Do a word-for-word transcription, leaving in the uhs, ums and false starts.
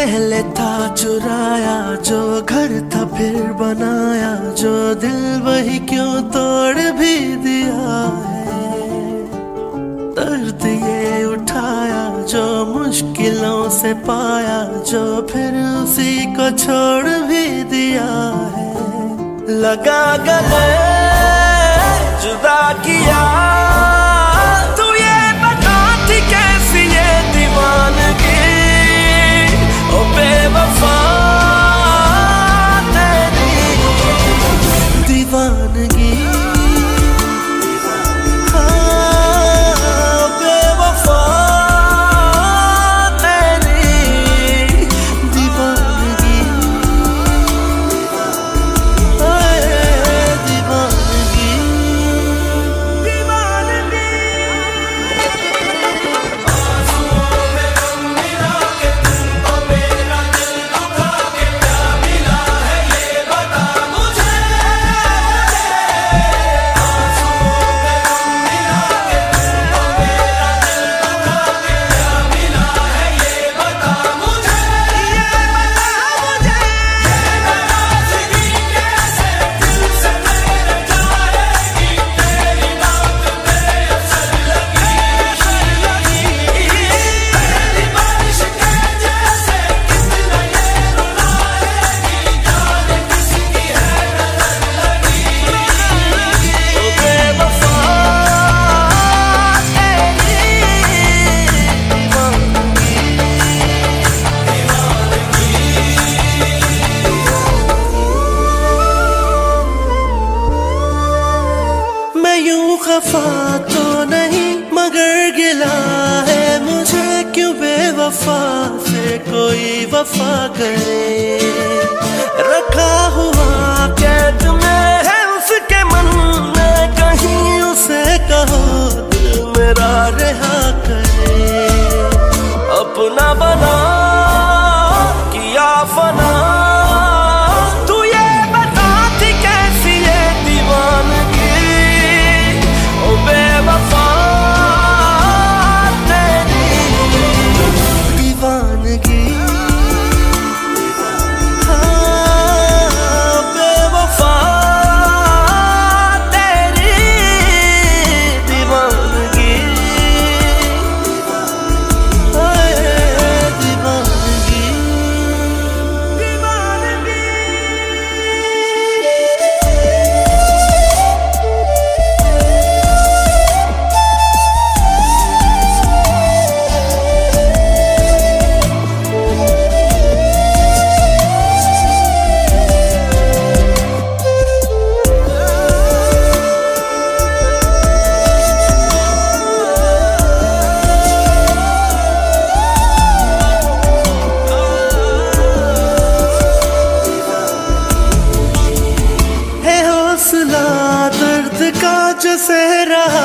पहले था चुराया जो घर था फिर बनाया जो दिल वही क्यों तोड़ भी दिया है। दर्द ये उठाया जो मुश्किलों से पाया जो फिर उसी को छोड़ भी दिया है। लगा गले जुदा किया तू ये बता थी कैसी ये दीवानगी ओ बेवफा तेरी दीवानगी। हाँ बेवफा तेरी दीवानगी दीवानगी दीवानगी। आंसुओं में गम मिला के तुमको मेरा दिल दुखा के क्या मिला है ये बता मुझे। आंसुओं में गम मिला के तुमको मेरा दिल दुखा के क्या मिला है ये बता मुझे। ये बता मुझे ये नाराज़गी कैसे दिल से मेरे जाएगी तेरी बात बेअसर लगी लगी। पहली बारिश के जैसे कितना ये रुलाएगी जाने किसकी है नजर लगी ओ बेवफा तेरी दीवानगी दीवानगी। मैं यूं खफा तो नहीं मगर गिला है मुझे क्यों बेवफा से कोई वफा करे। रखा हुआ कैद में है उसके मन में कहीं उसे कहो दिल मेरा रहा करे। अपना बना किया फना तू ये बता थी कैसी ये दीवानगी ओ बेवफा तेरी दीवानगी। हाँ बेवफा तेरी दीवानगी हाय दीवानगी दीवानगी। है हौसला दर्द का जो सह रहा